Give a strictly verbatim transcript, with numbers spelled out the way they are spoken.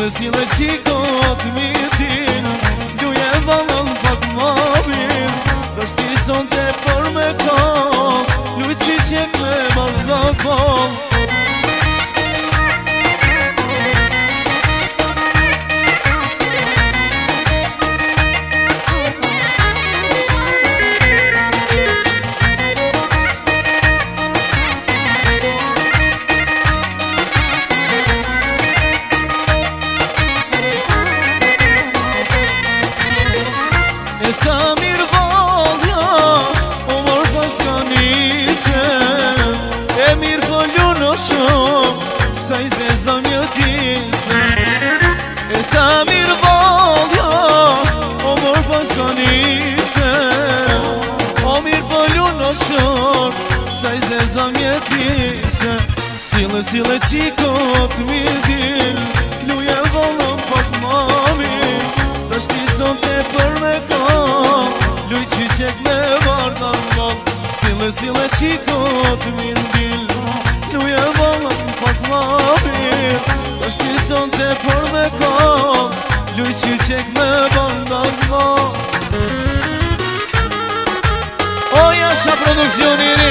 Sile, sile qikot mitin, luje valon pak mobin. Dhe shti son të për me kol, luj që qek me marrë kol. E sa mirë valja, o mërë pas ka nise. E mirë pëllu në shumë, sa i zeza mjëtise. E sa mirë valja, o mërë pas ka nise. O mirë pëllu në shumë, sa i zeza mjëtise. Sile, sile qikot midin, luje valon pak mami. Dhe shti son të për me kol, luj që qek me varda val. Sile, sile qikot mindil, luje valon pak mami. Dhe shti son të për me kol, luj që qek me varda val. O jasha produksioni